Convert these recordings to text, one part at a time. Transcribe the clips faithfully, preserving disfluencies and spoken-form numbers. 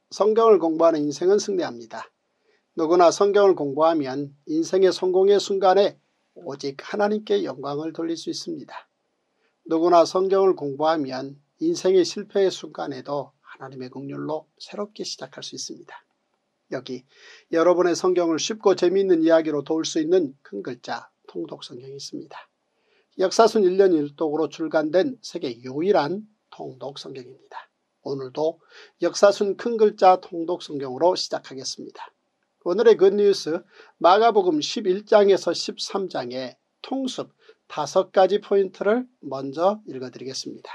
성경을 공부하는 인생은 승리합니다. 누구나 성경을 공부하면 인생의 성공의 순간에 오직 하나님께 영광을 돌릴 수 있습니다. 누구나 성경을 공부하면 인생의 실패의 순간에도 하나님의 긍휼로 새롭게 시작할 수 있습니다. 여기 여러분의 성경을 쉽고 재미있는 이야기로 도울 수 있는 큰 글자 통독 성경이 있습니다. 역사순 일 년 일 독으로 출간된 세계 유일한 통독 성경입니다. 오늘도 역사순 큰 글자 통독 성경으로 시작하겠습니다. 오늘의 굿뉴스 마가복음 십일 장에서 십삼 장의 통습 다섯 가지 포인트를 먼저 읽어드리겠습니다.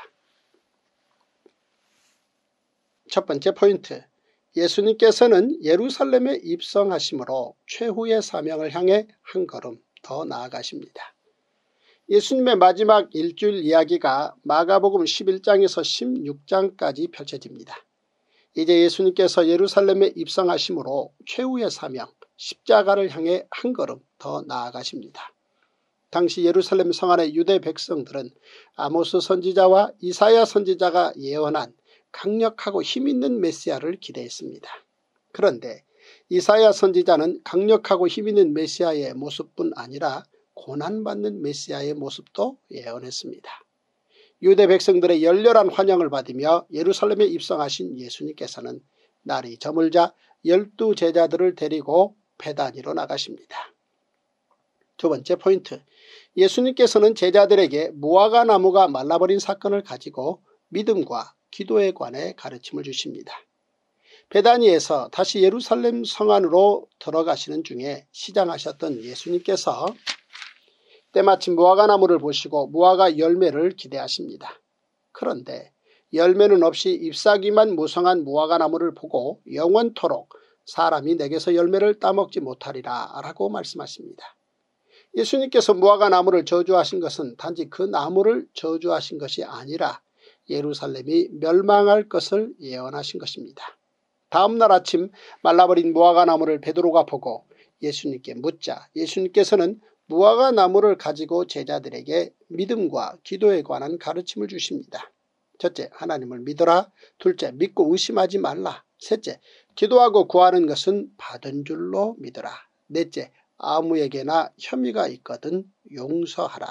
첫 번째 포인트, 예수님께서는 예루살렘에 입성하심으로 최후의 사명을 향해 한 걸음 더 나아가십니다. 예수님의 마지막 일주일 이야기가 마가복음 십일 장에서 십육 장까지 펼쳐집니다. 이제 예수님께서 예루살렘에 입성하심으로 최후의 사명 십자가를 향해 한 걸음 더 나아가십니다. 당시 예루살렘 성 안의 유대 백성들은 아모스 선지자와 이사야 선지자가 예언한 강력하고 힘있는 메시아를 기대했습니다. 그런데 이사야 선지자는 강력하고 힘있는 메시아의 모습뿐 아니라 고난받는 메시아의 모습도 예언했습니다. 유대 백성들의 열렬한 환영을 받으며 예루살렘에 입성하신 예수님께서는 날이 저물자 열두 제자들을 데리고 베다니로 나가십니다. 두 번째 포인트, 예수님께서는 제자들에게 무화과 나무가 말라버린 사건을 가지고 믿음과 기도에 관해 가르침을 주십니다. 베다니에서 다시 예루살렘 성 안으로 들어가시는 중에 시장하셨던 예수님께서 때마침 무화과 나무를 보시고 무화과 열매를 기대하십니다. 그런데 열매는 없이 잎사귀만 무성한 무화과 나무를 보고 영원토록 사람이 내게서 열매를 따먹지 못하리라 라고 말씀하십니다. 예수님께서 무화과 나무를 저주하신 것은 단지 그 나무를 저주하신 것이 아니라 예루살렘이 멸망할 것을 예언하신 것입니다. 다음날 아침 말라버린 무화과 나무를 베드로가 보고 예수님께 묻자 예수님께서는 무화과 나무를 가지고 제자들에게 믿음과 기도에 관한 가르침을 주십니다. 첫째, 하나님을 믿어라. 둘째, 믿고 의심하지 말라. 셋째, 기도하고 구하는 것은 받은 줄로 믿어라. 넷째, 아무에게나 혐의가 있거든 용서하라.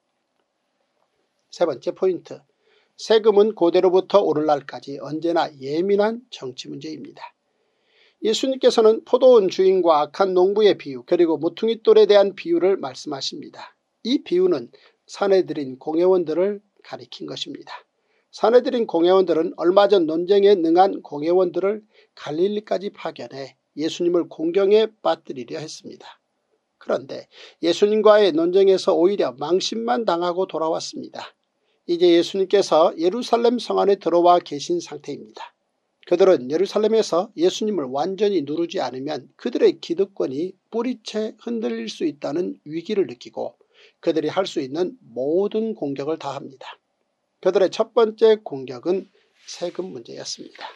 세 번째 포인트, 세금은 고대로부터 오늘날까지 언제나 예민한 정치 문제입니다. 예수님께서는 포도원 주인과 악한 농부의 비유 그리고 모퉁이돌에 대한 비유를 말씀하십니다. 이 비유는 사내들인 공회원들을 가리킨 것입니다. 사내들인 공회원들은 얼마 전 논쟁에 능한 공회원들을 갈릴리까지 파견해 예수님을 공경에 빠뜨리려 했습니다. 그런데 예수님과의 논쟁에서 오히려 망신만 당하고 돌아왔습니다. 이제 예수님께서 예루살렘 성 안에 들어와 계신 상태입니다. 그들은 예루살렘에서 예수님을 완전히 누르지 않으면 그들의 기득권이 뿌리채 흔들릴 수 있다는 위기를 느끼고 그들이 할 수 있는 모든 공격을 다 합니다. 그들의 첫 번째 공격은 세금 문제였습니다.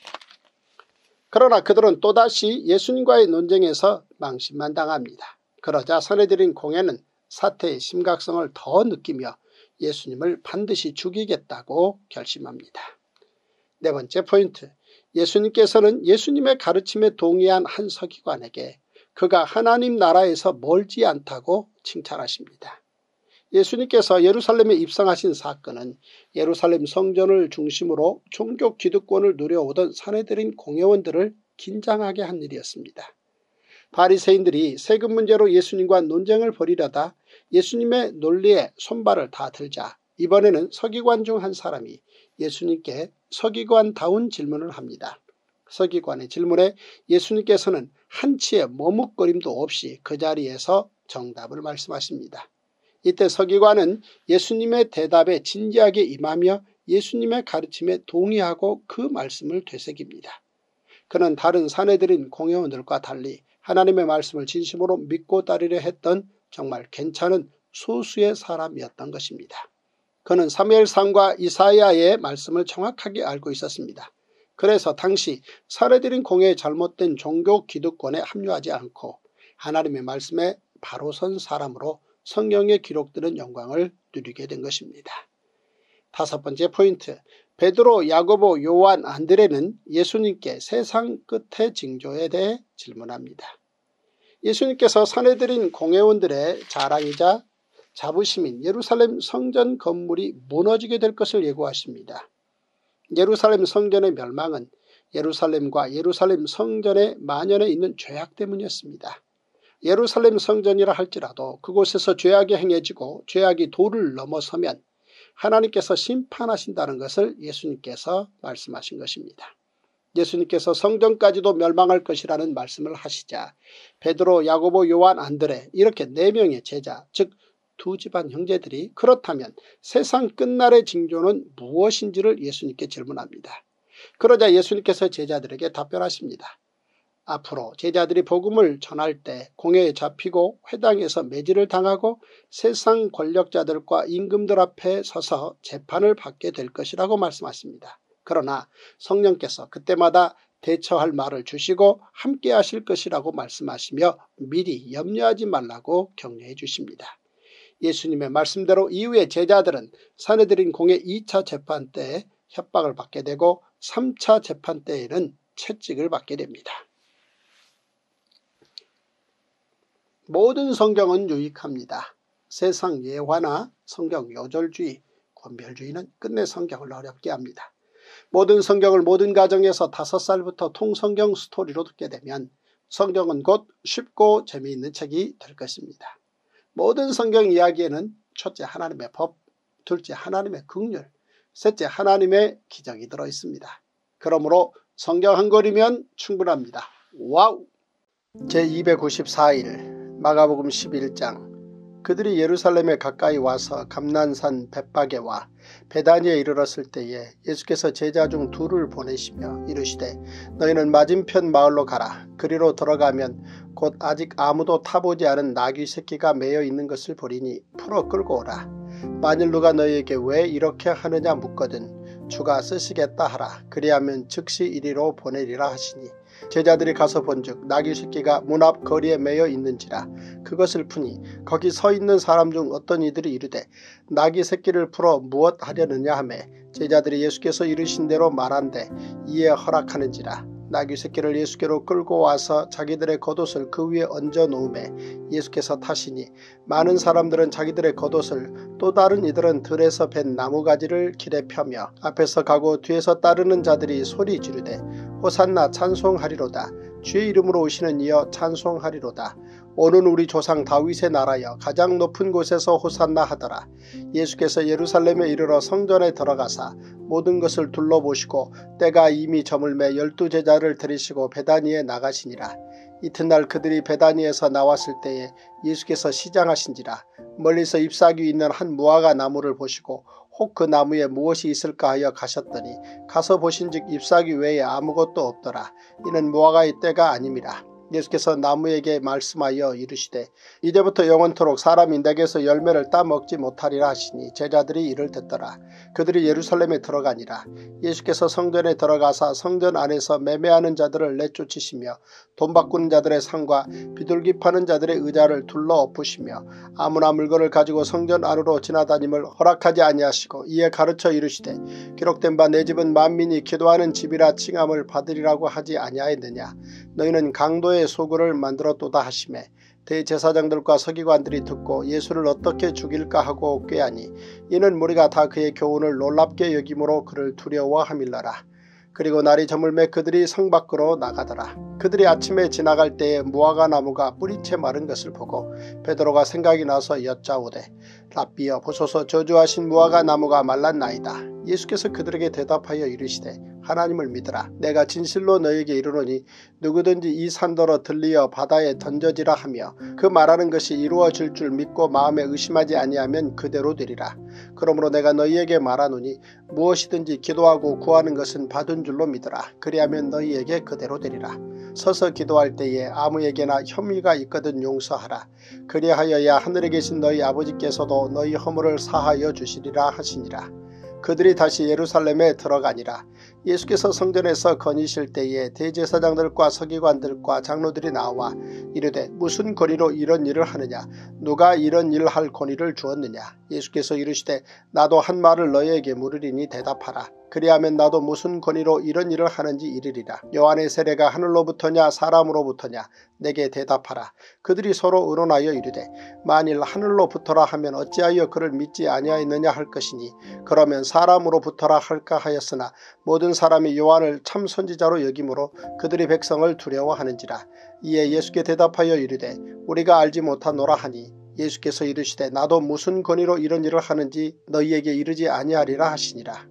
그러나 그들은 또다시 예수님과의 논쟁에서 망신만 당합니다. 그러자 사내들인 공회는 사태의 심각성을 더 느끼며 예수님을 반드시 죽이겠다고 결심합니다. 네 번째 포인트, 예수님께서는 예수님의 가르침에 동의한 한 서기관에게 그가 하나님 나라에서 멀지 않다고 칭찬하십니다. 예수님께서 예루살렘에 입성하신 사건은 예루살렘 성전을 중심으로 종교 기득권을 누려오던 사내들인 공회원들을 긴장하게 한 일이었습니다. 바리새인들이 세금 문제로 예수님과 논쟁을 벌이려다 예수님의 논리에 손발을 다 들자 이번에는 서기관 중 한 사람이 예수님께 서기관다운 질문을 합니다. 서기관의 질문에 예수님께서는 한치의 머뭇거림도 없이 그 자리에서 정답을 말씀하십니다. 이때 서기관은 예수님의 대답에 진지하게 임하며 예수님의 가르침에 동의하고 그 말씀을 되새깁니다. 그는 다른 사내들인 공회원들과 달리 하나님의 말씀을 진심으로 믿고 따르려 했던 정말 괜찮은 소수의 사람이었던 것입니다. 그는 사무엘상과 이사야의 말씀을 정확하게 알고 있었습니다. 그래서 당시 사내들인 공회의 잘못된 종교 기득권에 합류하지 않고 하나님의 말씀에 바로 선 사람으로 성경에 기록되는 영광을 누리게 된 것입니다. 다섯 번째 포인트, 베드로, 야고보, 요한, 안드레는 예수님께 세상 끝의 징조에 대해 질문합니다. 예수님께서 사내들인 공회원들의 자랑이자 자부심인 예루살렘 성전 건물이 무너지게 될 것을 예고하십니다. 예루살렘 성전의 멸망은 예루살렘과 예루살렘 성전의 만연해 있는 죄악 때문이었습니다. 예루살렘 성전이라 할지라도 그곳에서 죄악이 행해지고 죄악이 도를 넘어서면 하나님께서 심판하신다는 것을 예수님께서 말씀하신 것입니다. 예수님께서 성전까지도 멸망할 것이라는 말씀을 하시자 베드로, 야고보, 요한, 안드레 이렇게 네 명의 제자, 즉 두 집안 형제들이 그렇다면 세상 끝날의 징조는 무엇인지를 예수님께 질문합니다. 그러자 예수님께서 제자들에게 답변하십니다. 앞으로 제자들이 복음을 전할 때 공회에 잡히고 회당에서 매질을 당하고 세상 권력자들과 임금들 앞에 서서 재판을 받게 될 것이라고 말씀하십니다. 그러나 성령께서 그때마다 대처할 말을 주시고 함께 하실 것이라고 말씀하시며 미리 염려하지 말라고 격려해 주십니다. 예수님의 말씀대로 이후에 제자들은 사내들인 공회 이 차 재판 때 협박을 받게 되고 삼 차 재판 때에는 채찍을 받게 됩니다. 모든 성경은 유익합니다. 세상 예화나 성경 요절주의, 권별주의는 끝내 성경을 어렵게 합니다. 모든 성경을 모든 가정에서 다섯 살부터 통성경 스토리로 듣게 되면 성경은 곧 쉽고 재미있는 책이 될 것입니다. 모든 성경 이야기에는 첫째 하나님의 법, 둘째 하나님의 긍휼, 셋째 하나님의 기적이 들어있습니다. 그러므로 성경 한 권이면 충분합니다. 와우! 제이백구십사 일 마가복음 십일 장. 그들이 예루살렘에 가까이 와서 감난산 벳바게와 베다니에 이르렀을 때에 예수께서 제자 중 둘을 보내시며 이르시되 너희는 맞은편 마을로 가라. 그리로 들어가면 곧 아직 아무도 타보지 않은 나귀 새끼가 매여 있는 것을 보리니 풀어 끌고 오라. 만일 누가 너희에게 왜 이렇게 하느냐 묻거든 주가 쓰시겠다 하라. 그리하면 즉시 이리로 보내리라 하시니 제자들이 가서 본즉 나귀 새끼가 문 앞 거리에 매여 있는지라. 그것을 푸니 거기 서 있는 사람 중 어떤 이들이 이르되 나귀 새끼를 풀어 무엇 하려느냐 하매 제자들이 예수께서 이르신 대로 말한대 이에 허락하는지라. 나귀 새끼를 예수께로 끌고 와서 자기들의 겉옷을 그 위에 얹어 놓음에 예수께서 타시니 많은 사람들은 자기들의 겉옷을 또 다른 이들은 들에서 벤 나무가지를 길에 펴며 앞에서 가고 뒤에서 따르는 자들이 소리 지르되 호산나 찬송하리로다. 주의 이름으로 오시는 이여 찬송하리로다. 오는 우리 조상 다윗의 나라여 가장 높은 곳에서 호산나 하더라. 예수께서 예루살렘에 이르러 성전에 들어가사 모든 것을 둘러보시고 때가 이미 저물매 열두 제자를 데리시고 베다니에 나가시니라. 이튿날 그들이 베다니에서 나왔을 때에 예수께서 시장하신지라. 멀리서 잎사귀 있는 한 무화과 나무를 보시고 혹 그 나무에 무엇이 있을까 하여 가셨더니 가서 보신즉 잎사귀 외에 아무것도 없더라. 이는 무화과의 때가 아님이라. 예수께서 나무에게 말씀하여 이르시되 이제부터 영원토록 사람이 내게서 열매를 따먹지 못하리라 하시니 제자들이 이를 듣더라. 그들이 예루살렘에 들어가니라. 예수께서 성전에 들어가사 성전 안에서 매매하는 자들을 내쫓으시며 돈 바꾸는 자들의 상과 비둘기 파는 자들의 의자를 둘러 엎으시며 아무나 물건을 가지고 성전 안으로 지나다님을 허락하지 아니하시고 이에 가르쳐 이르시되 기록된 바 내 집은 만민이 기도하는 집이라 칭함을 받으리라고 하지 아니하였느냐. 너희는 강도의 소굴을 만들었도다 하시매 대제사장들과 서기관들이 듣고 예수를 어떻게 죽일까 하고 꾀하니 이는 무리가 다 그의 교훈을 놀랍게 여김으로 그를 두려워함일러라. 그리고 날이 저물매 그들이 성 밖으로 나가더라. 그들이 아침에 지나갈 때에 무화과 나무가 뿌리채 마른 것을 보고 베드로가 생각이 나서 여짜오되 랍비여 보소서 저주하신 무화과 나무가 말랐나이다. 예수께서 그들에게 대답하여 이르시되 하나님을 믿으라. 내가 진실로 너에게 이르노니 누구든지 이 산더러 들리어 바다에 던져지라 하며 그 말하는 것이 이루어질 줄 믿고 마음에 의심하지 아니하면 그대로 되리라. 그러므로 내가 너희에게 말하노니 무엇이든지 기도하고 구하는 것은 받은 줄로 믿으라. 그리하면 너희에게 그대로 되리라. 서서 기도할 때에 아무에게나 혐의가 있거든 용서하라. 그리하여야 하늘에 계신 너희 아버지께서도 너희 허물을 사하여 주시리라 하시니라. 그들이 다시 예루살렘에 들어가니라. 예수께서 성전에서 거니실 때에 대제사장들과 서기관들과 장로들이 나와 이르되 무슨 권위로 이런 일을 하느냐? 누가 이런 일을 할 권위를 주었느냐? 예수께서 이르시되 나도 한 말을 너희에게 물으리니 대답하라. 그리하면 나도 무슨 권위로 이런 일을 하는지 이르리라. 요한의 세례가 하늘로부터냐 사람으로부터냐? 내게 대답하라. 그들이 서로 의논하여 이르되 만일 하늘로부터라 하면 어찌하여 그를 믿지 아니하였느냐 할 것이니 그러면 사람으로부터라 할까 하였으나 모든 사람이 요한을 참 선지자로 여기므로 그들이 백성을 두려워하는지라. 이에 예수께 대답하여 이르되 우리가 알지 못하노라 하니 예수께서 이르시되 나도 무슨 권위로 이런 일을 하는지 너희에게 이르지 아니하리라 하시니라.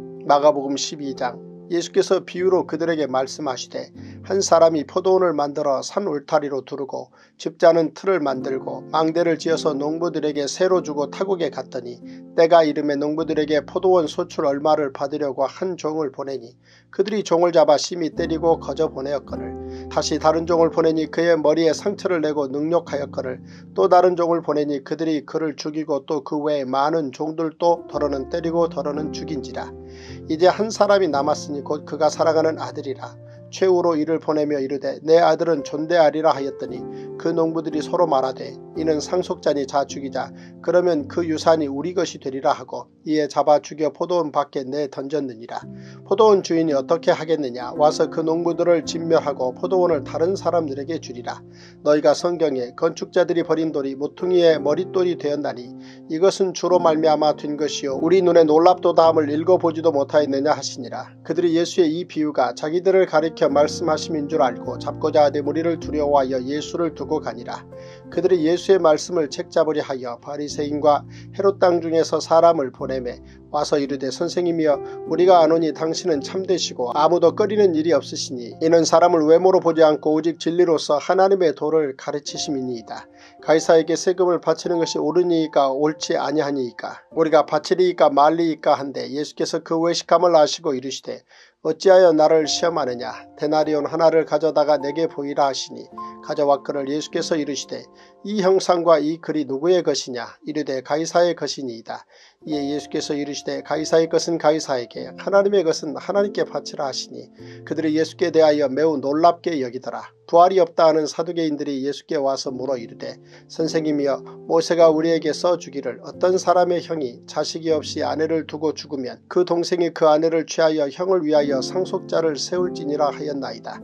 마가복음 십이 장. 예수께서 비유로 그들에게 말씀하시되 한 사람이 포도원을 만들어 산 울타리로 두르고 집자는 틀을 만들고 망대를 지어서 농부들에게 새로 주고 타국에 갔더니 때가 이름에 농부들에게 포도원 소출 얼마를 받으려고 한 종을 보내니 그들이 종을 잡아 심히 때리고 거저 보내었거늘 다시 다른 종을 보내니 그의 머리에 상처를 내고 능욕하였거늘 또 다른 종을 보내니 그들이 그를 죽이고 또 그 외에 많은 종들도 더러는 때리고 더러는 죽인지라. 이제 한 사람이 남았으니 곧 그가 사랑하는 아들이라. 최후로 이를 보내며 이르되 내 아들은 존대하리라 하였더니 그 농부들이 서로 말하되 이는 상속자니 자 죽이자. 그러면 그 유산이 우리 것이 되리라 하고 이에 잡아 죽여 포도원 밖에 내 던졌느니라. 포도원 주인이 어떻게 하겠느냐? 와서 그 농부들을 진멸하고 포도원을 다른 사람들에게 주리라. 너희가 성경에 건축자들이 버린 돌이 모퉁이의 머릿돌이 되었나니 이것은 주로 말미암아 된 것이요 우리 눈에 놀랍도다함을 읽어보지도 못하였느냐 하시니라. 그들이 예수의 이 비유가 자기들을 가리켜 말씀하심인 줄 알고 잡고자 하되 무리를 두려워하여 예수를 두고 가니라. 그들이 예수의 말씀을 책잡으려 하여 바리새인과 헤롯 땅 중에서 사람을 보내매 와서 이르되 선생님이여 우리가 아노니 당신은 참되시고 아무도 꺼리는 일이 없으시니 이는 사람을 외모로 보지 않고 오직 진리로서 하나님의 도를 가르치심이니이다. 가이사에게 세금을 바치는 것이 옳으니이까 옳지 아니하니이까 우리가 바치리이까 말리이까 한데 예수께서 그 외식함을 아시고 이르시되 어찌하여 나를 시험하느냐? 데나리온 하나를 가져다가 내게 보이라 하시니 가져왔거늘 예수께서 이르시되 이 형상과 이 글이 누구의 것이냐? 이르되 가이사의 것이니이다. 이에 예수께서 이르시되 가이사의 것은 가이사에게 하나님의 것은 하나님께 바치라 하시니 그들이 예수께 대하여 매우 놀랍게 여기더라. 부활이 없다 하는 사두개인들이 예수께 와서 물어 이르되 선생님이여 모세가 우리에게 써주기를 어떤 사람의 형이 자식이 없이 아내를 두고 죽으면 그 동생이 그 아내를 취하여 형을 위하여 상속자를 세울지니라 하였나이다.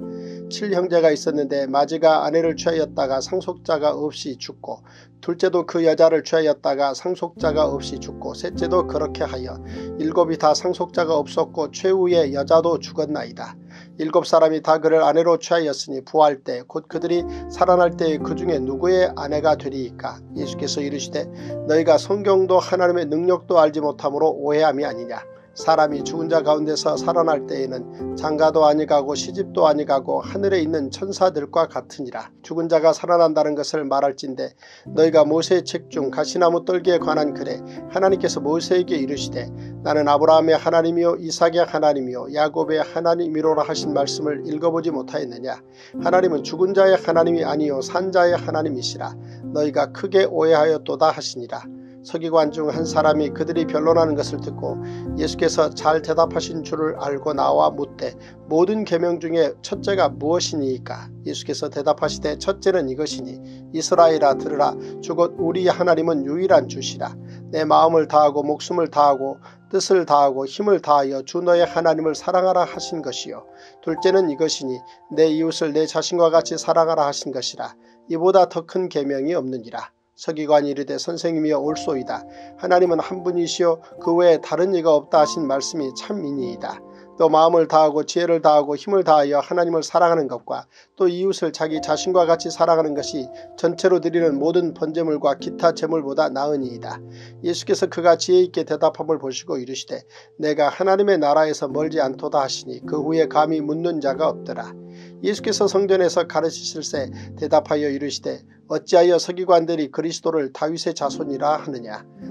칠형제가 있었는데 마지가 아내를 취하였다가 상속자가 없이 죽고 둘째도 그 여자를 취하였다가 상속자가 없이 죽고 셋째도 그렇게 하여 일곱이 다 상속자가 없었고 최후의 여자도 죽었나이다. 일곱 사람이 다 그를 아내로 취하였으니 부활 때 곧 그들이 살아날 때에 그 중에 누구의 아내가 되리이까? 예수께서 이르시되 너희가 성경도 하나님의 능력도 알지 못함으로 오해함이 아니냐? 사람이 죽은 자 가운데서 살아날 때에는 장가도 아니가고 시집도 아니가고 하늘에 있는 천사들과 같으니라. 죽은 자가 살아난다는 것을 말할진대 너희가 모세의 책 중 가시나무 떨기에 관한 글에 하나님께서 모세에게 이르시되 나는 아브라함의 하나님이요 이삭의 하나님이요 야곱의 하나님이로라 하신 말씀을 읽어보지 못하였느냐? 하나님은 죽은 자의 하나님이 아니요 산 자의 하나님이시라. 너희가 크게 오해하였도다 하시니라. 서기관 중 한 사람이 그들이 변론하는 것을 듣고 예수께서 잘 대답하신 줄을 알고 나와 묻되 모든 계명 중에 첫째가 무엇이니이까? 예수께서 대답하시되 첫째는 이것이니 이스라엘아 들으라. 주곧 우리 하나님은 유일한 주시라. 내 마음을 다하고 목숨을 다하고 뜻을 다하고 힘을 다하여 주 너의 하나님을 사랑하라 하신 것이요 둘째는 이것이니 내 이웃을 내 자신과 같이 사랑하라 하신 것이라. 이보다 더 큰 계명이 없느니라. 서기관이 이르되 선생님이여 옳소이다. 하나님은 한 분이시요 그 외에 다른 이가 없다 하신 말씀이 참이니이다. 또 마음을 다하고 지혜를 다하고 힘을 다하여 하나님을 사랑하는 것과 또 이웃을 자기 자신과 같이 사랑하는 것이 전체로 드리는 모든 번제물과 기타 제물보다 나으니이다. 예수께서 그가 지혜있게 대답함을 보시고 이르시되 내가 하나님의 나라에서 멀지 않도다 하시니 그 후에 감히 묻는 자가 없더라. 예수께서 성전에서 가르치실새 대답하여 이르시되 어찌하여 서기관들이 그리스도를 다윗의 자손이라 하느냐?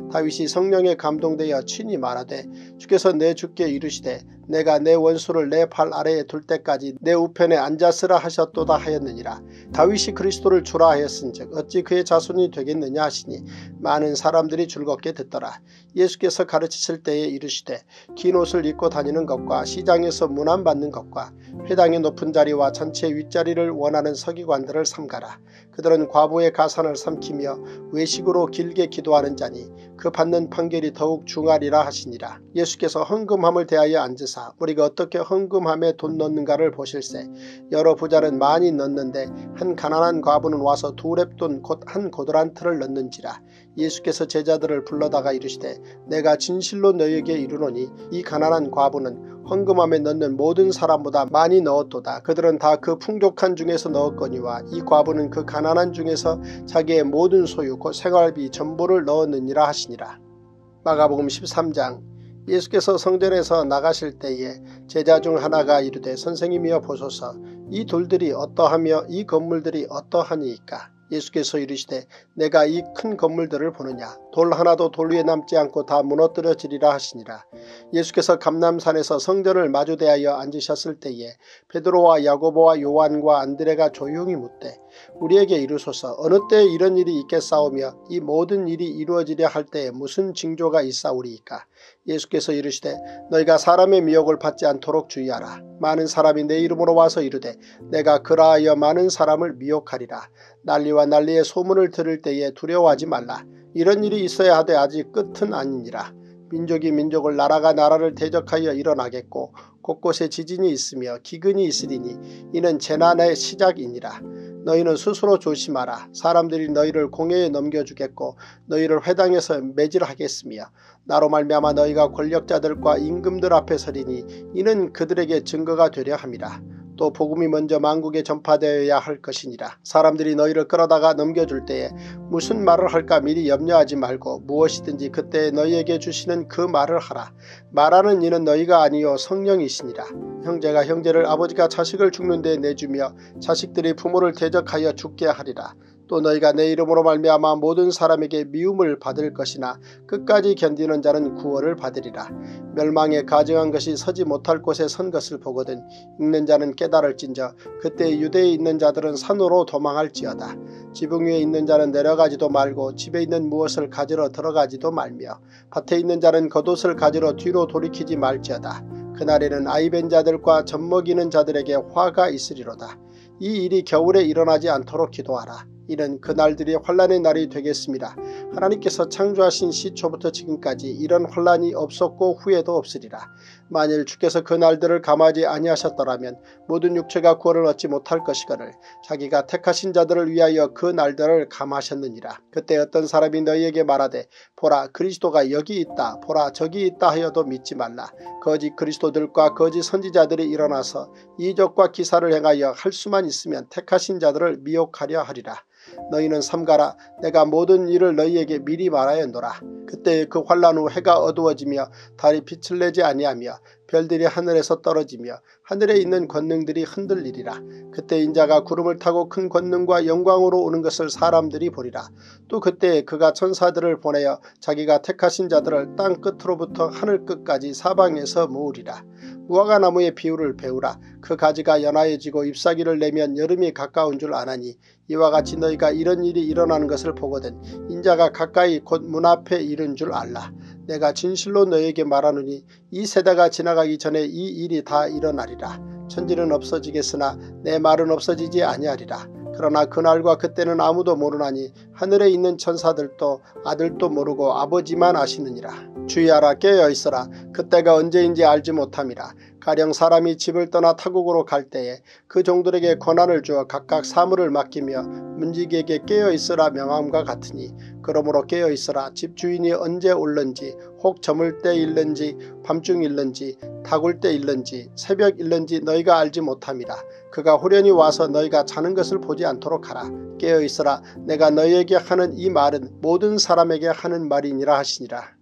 다윗이 성령에 감동되어 친히 말하되 주께서 내 주께 이르시되 내가 내 원수를 내 발 아래에 둘 때까지 내 우편에 앉았으라 하셨도다 하였느니라. 다윗이 그리스도를 주라 하였은즉 어찌 그의 자손이 되겠느냐 하시니 많은 사람들이 즐겁게 듣더라. 예수께서 가르치실 때에 이르시되 긴 옷을 입고 다니는 것과 시장에서 문안받는 것과 회당의 높은 자리와 전체 윗자리를 원하는 서기관들을 삼가라. 그들은 과부의 가산을 삼키며 외식으로 길게 기도하는 자니 그 받는 판결이 더욱 중하리라 하시니라. 예수께서 헌금함을 대하여 앉으사 우리가 어떻게 헌금함에 돈 넣는가를 보실세. 여러 부자는 많이 넣는데 한 가난한 과부는 와서 두 렙돈 곧 한 고드란트를 넣는지라. 예수께서 제자들을 불러다가 이르시되 내가 진실로 너희에게 이르노니 이 가난한 과부는 헌금함에 넣는 모든 사람보다 많이 넣었도다. 그들은 다 그 풍족한 중에서 넣었거니와 이 과부는 그 가난한 중에서 자기의 모든 소유 곧 생활비 전부를 넣었느니라 하시니라. 마가복음 십삼 장. 예수께서 성전에서 나가실 때에 제자 중 하나가 이르되 선생님이여 보소서 이 돌들이 어떠하며 이 건물들이 어떠하니이까. 예수께서 이르시되 내가 이 큰 건물들을 보느냐. 돌 하나도 돌 위에 남지 않고 다 무너뜨려지리라 하시니라. 예수께서 감람산에서 성전을 마주대하여 앉으셨을 때에 베드로와 야고보와 요한과 안드레가 조용히 묻되 우리에게 이르소서 어느 때에 이런 일이 있겠사오며 이 모든 일이 이루어지려 할 때에 무슨 징조가 있사오리이까. 예수께서 이르시되 너희가 사람의 미혹을 받지 않도록 주의하라. 많은 사람이 내 이름으로 와서 이르되 내가 그라하여 많은 사람을 미혹하리라. 난리와 난리의 소문을 들을 때에 두려워하지 말라. 이런 일이 있어야 하되 아직 끝은 아니니라. 민족이 민족을 나라가 나라를 대적하여 일어나겠고 곳곳에 지진이 있으며 기근이 있으리니 이는 재난의 시작이니라. 너희는 스스로 조심하라. 사람들이 너희를 공회에 넘겨주겠고 너희를 회당에서 매질하겠으며 나로 말미암아 너희가 권력자들과 임금들 앞에 서리니 이는 그들에게 증거가 되려 함이라. 또 복음이 먼저 만국에 전파되어야 할 것이니라. 사람들이 너희를 끌어다가 넘겨줄 때에 무슨 말을 할까 미리 염려하지 말고 무엇이든지 그때 너희에게 주시는 그 말을 하라. 말하는 이는 너희가 아니요 성령이시니라. 형제가 형제를 아버지가 자식을 죽는 데 내주며 자식들이 부모를 대적하여 죽게 하리라. 또 너희가 내 이름으로 말미암아 모든 사람에게 미움을 받을 것이나 끝까지 견디는 자는 구원을 받으리라. 멸망에 가증한 것이 서지 못할 곳에 선 것을 보거든 읽는 자는 깨달을진저 그때 유대에 있는 자들은 산으로 도망할지어다. 지붕 위에 있는 자는 내려가지도 말고 집에 있는 무엇을 가지러 들어가지도 말며 밭에 있는 자는 겉옷을 가지러 뒤로 돌이키지 말지어다. 그날에는 아이벤 자들과 젖먹이는 자들에게 화가 있으리로다. 이 일이 겨울에 일어나지 않도록 기도하라. 이는 그날들이 환란의 날이 되겠습니다. 하나님께서 창조하신 시초부터 지금까지 이런 환란이 없었고 후에도 없으리라. 만일 주께서 그 날들을 감하지 아니하셨더라면 모든 육체가 구원을 얻지 못할 것이거늘 자기가 택하신 자들을 위하여 그 날들을 감하셨느니라. 그때 어떤 사람이 너희에게 말하되 보라 그리스도가 여기 있다 보라 저기 있다 하여도 믿지 말라. 거짓 그리스도들과 거짓 선지자들이 일어나서 이적과 기사를 행하여 할 수만 있으면 택하신 자들을 미혹하려 하리라. 너희는 삼가라. 내가 모든 일을 너희에게 미리 말하였노라. 그때 그 환란 후 해가 어두워지며 달이 빛을 내지 아니하며 별들이 하늘에서 떨어지며 하늘에 있는 권능들이 흔들리리라. 그때 인자가 구름을 타고 큰 권능과 영광으로 오는 것을 사람들이 보리라. 또 그때 그가 천사들을 보내어 자기가 택하신 자들을 땅 끝으로부터 하늘 끝까지 사방에서 모으리라. 무화과 나무의 비유를 배우라. 그 가지가 연하여지고 잎사귀를 내면 여름이 가까운 줄 아나니 이와 같이 너희가 이런 일이 일어나는 것을 보거든 인자가 가까이 곧 문 앞에 이른 줄 알라. 내가 진실로 너희에게 말하노니 이 세대가 지나가기 전에 이 일이 다 일어나리라. 천지는 없어지겠으나 내 말은 없어지지 아니하리라. 그러나 그날과 그때는 아무도 모르나니 하늘에 있는 천사들도 아들도 모르고 아버지만 아시느니라. 주의하라. 깨어있어라. 그때가 언제인지 알지 못함이라. 가령 사람이 집을 떠나 타국으로 갈 때에 그 종들에게 권한을 주어 각각 사물을 맡기며 문지기에게 깨어있으라 명함과 같으니 그러므로 깨어있으라. 집주인이 언제 올는지 혹 저물 때 일는지 밤중 일는지 다굴 때 일는지 새벽 일는지 너희가 알지 못함이라. 그가 후련히 와서 너희가 자는 것을 보지 않도록 하라. 깨어있으라. 내가 너희에게 하는 이 말은 모든 사람에게 하는 말이니라 하시니라.